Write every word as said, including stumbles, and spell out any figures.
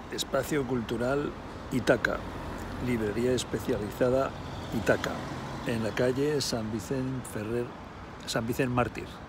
Espacio Cultural Ítaca, librería especializada Ítaca, en la calle San Vicente Ferrer, San Vicente Mártir.